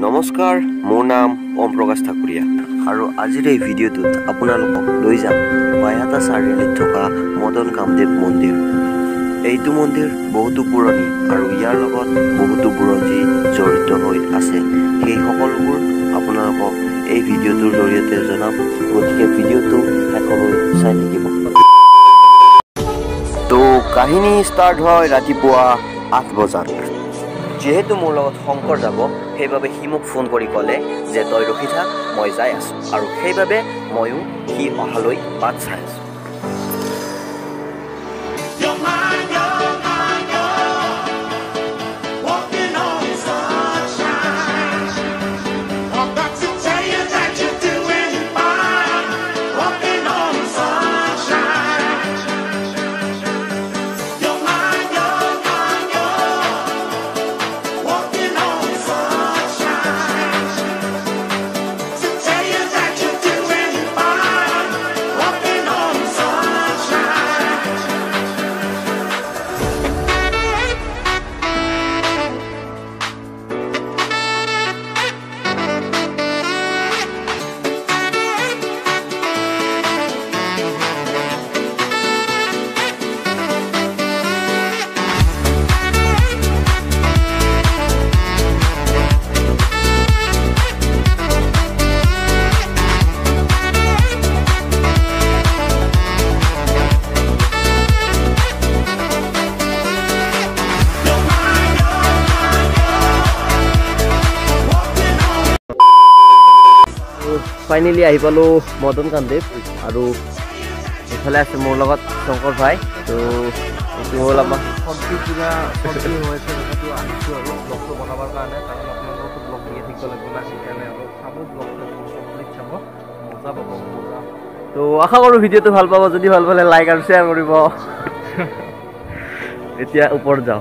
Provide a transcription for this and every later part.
নমস্কাৰ, মোৰ নাম ওম প্ৰকাশ ঠাকুৰীয়া আৰু আজিৰ এই ভিডিঅ'টোত আপোনালোকক লৈ যাম বাইহাটা চাৰিআলিত থকা মদন কামদেৱ মন্দিৰ। এইটো মন্দিৰ বহুতো পুৰণি আৰু ইয়াৰ লগত বহুতো বুৰঞ্জী জড়িত হৈ আছে। সেই সকলোবোৰ আপোনালোকক এই ভিডিঅ'টোৰ জৰিয়তে জনাম, গতিকে ভিডিঅ'টো শেষলৈ চাই থাকিব। তো কাহিনী ষ্টাৰ্ট হয় ৰাতিপুৱা 8 বজাত। যেহেতু মোৰ লগত শংকৰ যাব, সেইবাবে সি মোক ফোন কৰি ক'লে যে তই ৰখি থাক, মই যাই আছোঁ, আৰু সেইবাবে ময়ো সি অহালৈ বাট চাই আছোঁ। ফাইনেলি আহি পালোঁ মদন কামদেৱ, আৰু এইফালে আছে মোৰ লগত শংকৰ ভাই। তো এইটো হ'ল আমাৰ কিবা হৈছে তথাপিও আহিছোঁ আৰু ব্লগটো বনাবৰ কাৰণে, কাৰণ আপোনালোকতো ব্লগ দিয়ে থাকিব লাগিব না, সেইকাৰণে অলপ চাব, ব্লগটো কমপ্লিট চাব, মজা পাব মজা। তো আশা কৰোঁ ভিডিঅ'টো ভাল পাব, যদি ভাল পালে লাইক আৰু শ্বেয়াৰ কৰিব। এতিয়া ওপৰত যাওঁ।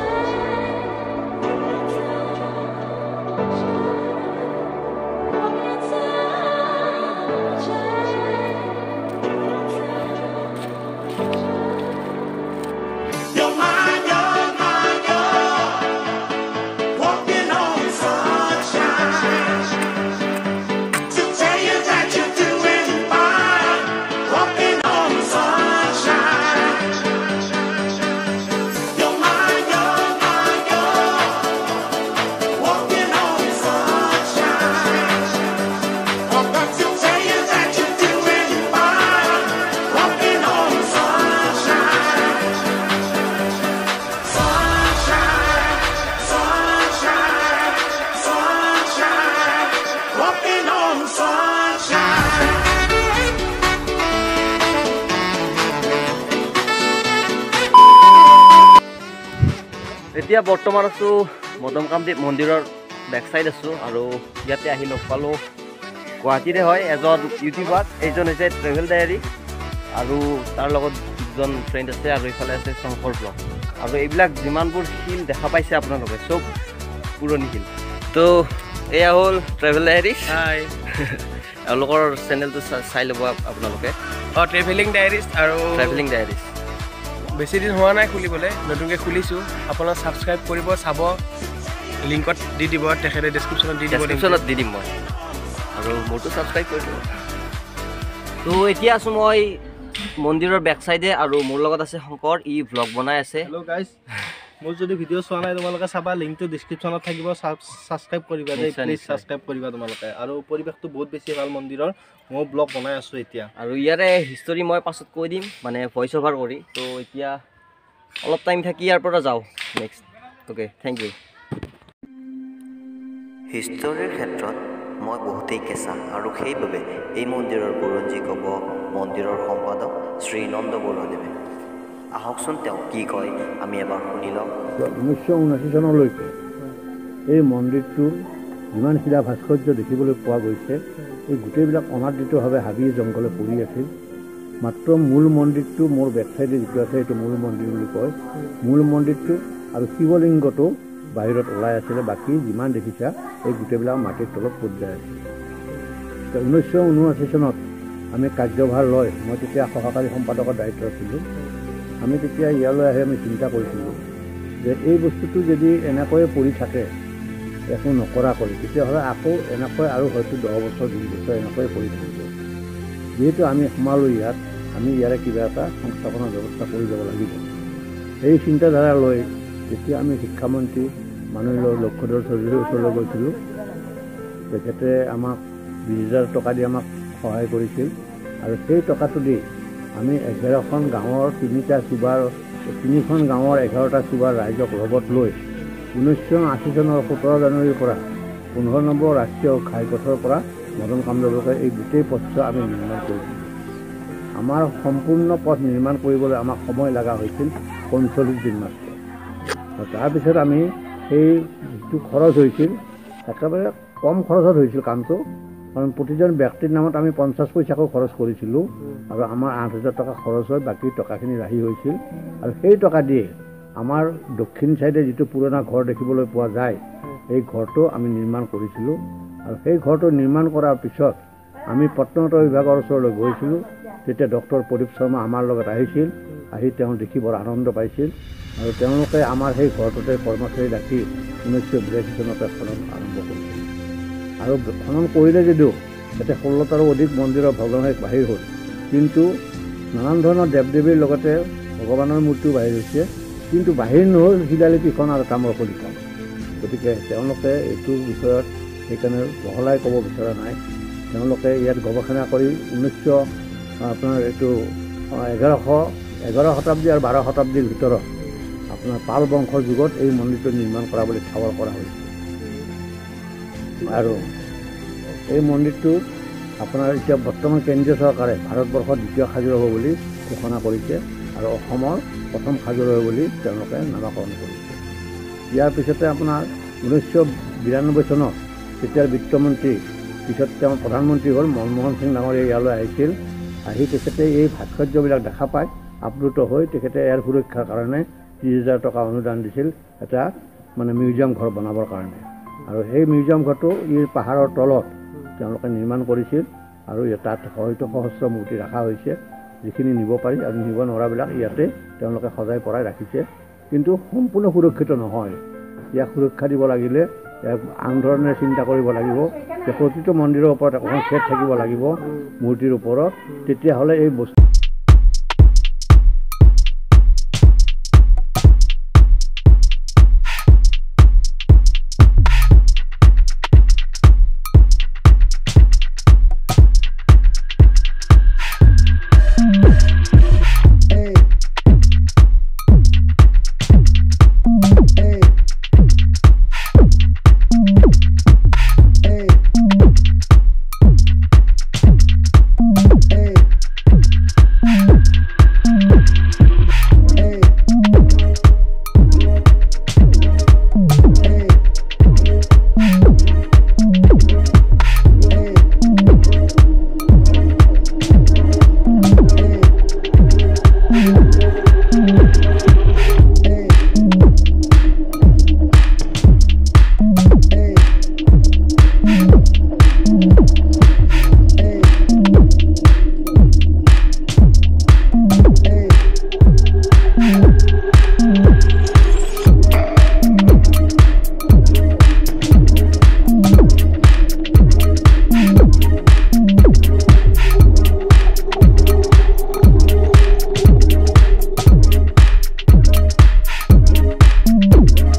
এতিয়া বৰ্তমান আছোঁ মদন কামদেৱ মন্দিৰৰ বেক চাইড আছোঁ, আৰু ইয়াতে আহি লগ পালোঁ গুৱাহাটীৰে হয় এজন ইউটিউবাৰ। এইজন হৈছে ট্ৰেভেল ডায়েৰী, আৰু তাৰ লগত দুজন ফ্ৰেণ্ড আছে, আৰু এইফালে আছে শংকৰ ব্লগ। আৰু এইবিলাক যিমানবোৰ শিল দেখা পাইছে আপোনালোকে চব পুৰণি শিল। তো এয়া হ'ল ট্ৰেভেল ডায়েৰী। এওঁলোকৰ চেনেলটো চাই ল'ব আপোনালোকে। ট্ৰেভেলিং ডায়েৰিজ, আৰু ট্ৰেভেলিং ডায়েৰিজ বেছি দিন হোৱা নাই খুলিবলৈ, নতুনকৈ খুলিছোঁ। আপোনালোক ছাবস্ক্ৰাইব কৰিব, চাব, লিংকত দি দিব, তেখেতে ডেছক্ৰিপশ্যনত দি দিম মই, আৰু মোৰতো ছাবস্ক্ৰাইব কৰি দিব। তো এতিয়া আছোঁ মই মন্দিৰৰ বেক চাইডে, আৰু মোৰ লগত আছে শংকৰ, ই ভ্লগ বনাই আছে। হেল্ল' গাইজ, মোৰ যদি ভিডিঅ' চোৱা নাই তোমালোকে চাবা, লিংকটো ডেছক্ৰিপশ্যনত থাকিব, ছাবস্ক্ৰাইব কৰিবা দেই, প্লিজ ছাবস্ক্ৰাইব কৰিবা তোমালোকে। আৰু পৰিৱেশটো বহুত বেছি ভাল মন্দিৰৰ, মই ব্লগ বনাই আছোঁ এতিয়া। আৰু ইয়াৰে হিষ্টৰী মই পাছত কৈ দিম, মানে ভইচ অভাৰ কৰি। তো এতিয়া অলপ টাইম থাকি ইয়াৰ পৰা যাওঁ নেক্সট। Okay, thank you. হিষ্টৰীৰ ক্ষেত্ৰত মই বহুতেই কেঁচা, আৰু সেইবাবে এই মন্দিৰৰ বুৰঞ্জী ক'ব মন্দিৰৰ সম্পাদক শ্ৰী নন্দ বৰুৱাদেৱে। আহকচোন তেওঁ কি কয় আমি এবাৰ শুনি লওঁ। 1979 চনলৈকে এই মন্দিৰটোৰ যিমান শিলা ভাস্কৰ্য দেখিবলৈ পোৱা গৈছে, এই গোটেইবিলাক অনাদৃতভাৱে হাবি জংঘলে পৰি আছিল। মাত্ৰ মূল মন্দিৰটো মোৰ বেকচাইডে যিটো আছে, সেইটো মূল মন্দিৰ বুলি কয়। মূল মন্দিৰটো আৰু শিৱলিংগটো বাহিৰত ওলাই আছিলে, বাকী যিমান দেখিছা এই গোটেইবিলাক মাটিৰ তলত পৰ্যায় আছিল। 1979 চনত আমি কাৰ্যভাৰ লৈ, মই তেতিয়া সহকাৰী সম্পাদকৰ দায়িত্ব আছিলোঁ, আমি তেতিয়া ইয়ালৈ আহি আমি চিন্তা কৰিছিলোঁ যে এই বস্তুটো যদি এনেকৈয়ে পৰি থাকে, একো নকৰা কৰি তেতিয়াহ'লে আকৌ এনেকৈ আৰু হয়তো 10 বছৰ 20 বছৰ এনেকৈ পৰি থাকিব। যিহেতু আমি সোমালোঁ ইয়াত, আমি ইয়াৰে কিবা এটা সংস্থাপনৰ ব্যৱস্থা কৰি যাব লাগিব। এই চিন্তাধাৰা লৈ যেতিয়া আমি শিক্ষামন্ত্ৰী মাননীয় লক্ষ্যধৰ চৌধুৰীৰ ওচৰলৈ গৈছিলোঁ, তেখেতে আমাক 20,000 টকা দি আমাক সহায় কৰিছিল আৰু সেই টকাটো দি আমি 11খন গাঁৱৰ 3খন গাঁৱৰ 11টা চুবাৰ ৰাইজক লগত লৈ 1980 চনৰ 17 জানুৱাৰীৰ পৰা 15 নম্বৰ ৰাষ্ট্ৰীয় ঘাইপথৰ পৰা মদন কামদেৱলৈকে এই গোটেই পথটো আমি নিৰ্মাণ কৰিছিলোঁ। আমাৰ সম্পূৰ্ণ পথ নিৰ্মাণ কৰিবলৈ আমাক সময় লগা হৈছিল 45 দিন মাত্ৰ। আৰু তাৰপিছত আমি সেই যিটো খৰচ হৈছিল একেবাৰে কম খৰচত হৈছিল কামটো, কাৰণ প্ৰতিজন ব্যক্তিৰ নামত আমি 50 পইচাকৈ খৰচ কৰিছিলোঁ আৰু আমাৰ 8,000 টকা খৰচ হৈ বাকী টকাখিনি ৰাহি হৈছিল। আৰু সেই টকা দিয়ে আমাৰ দক্ষিণ চাইডে যিটো পুৰণা ঘৰ দেখিবলৈ পোৱা যায় এই ঘৰটো আমি নিৰ্মাণ কৰিছিলোঁ। আৰু সেই ঘৰটো নিৰ্মাণ কৰাৰ পিছত আমি প্ৰত্নতত্ত্ব বিভাগৰ ওচৰলৈ গৈছিলোঁ। তেতিয়া ডক্টৰ প্ৰদীপ শৰ্মা আমাৰ লগত আহিছিল, আহি তেওঁ দেখি বৰ আনন্দ পাইছিল আৰু তেওঁলোকে আমাৰ সেই ঘৰটোতে কৰ্মচাৰী ৰাখি 1982 চনতে খনন আৰম্ভ কৰিছিল। আৰু খনন কৰিলে যদিও তাতে 16টাৰো অধিক মন্দিৰৰ ভগ্নাৱশেষ বাহিৰ হ'ল, কিন্তু নানান ধৰণৰ দেৱ দেৱীৰ লগতে ভগৱানৰ মূৰ্তিও বাহিৰ হৈছে, কিন্তু বাহিৰ নহ'ল শিলালিপিখন আৰু তাম্ৰফলিখন। গতিকে তেওঁলোকে এইটোৰ বিষয়ত সেইকাৰণে বহলাই ক'ব বিচৰা নাই। তেওঁলোকে ইয়াত গৱেষণা কৰি 11 শতাব্দী আৰু 12 শতাব্দীৰ ভিতৰত আপোনাৰ পাল বংশৰ যুগত এই মন্দিৰটো নিৰ্মাণ কৰা বুলি ঠাৱৰ কৰা হৈছে। আৰু এই মন্দিৰটো আপোনাৰ এতিয়া বৰ্তমান কেন্দ্ৰীয় চৰকাৰে ভাৰতবৰ্ষৰ দ্বিতীয় খাজুৰাহ বুলি ঘোষণা কৰিছে আৰু অসমৰ প্ৰথম খাজুৰাহ বুলি তেওঁলোকে নামাকৰণ কৰিছে। ইয়াৰ পিছতে আপোনাৰ 1992 চনত তেতিয়াৰ বিত্তমন্ত্ৰী, পিছত তেওঁ প্ৰধানমন্ত্ৰী হ'ল মনমোহন সিং ডাঙৰীয়া ইয়ালৈ আহিছিল। আহি তেখেতে এই ভাস্কৰ্যবিলাক দেখা পাই আপ্লুত হৈ তেখেতে ইয়াৰ সুৰক্ষাৰ কাৰণে 30,000 টকা অনুদান দিছিল এটা মিউজিয়াম ঘৰ বনাবৰ কাৰণে। আৰু সেই মিউজিয়াম ঘৰটো ই পাহাৰৰ তলত তেওঁলোকে নিৰ্মাণ কৰিছিল আৰু তাত হয়তো সহস্ৰ মূৰ্তি ৰখা হৈছে, যিখিনি নিব পাৰি আৰু নিব নোৱাৰাবিলাক ইয়াতে তেওঁলোকে সজাই পৰাই ৰাখিছে। কিন্তু সম্পূৰ্ণ সুৰক্ষিত নহয়। ইয়াক সুৰক্ষা দিব লাগিলে ইয়াক আন ধৰণে চিন্তা কৰিব লাগিব যে প্ৰতিটো মন্দিৰৰ ওপৰত এখন ছেট থাকিব লাগিব মূৰ্তিৰ ওপৰত, তেতিয়াহ'লে এই বস্তু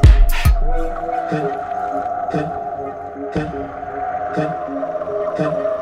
Okay.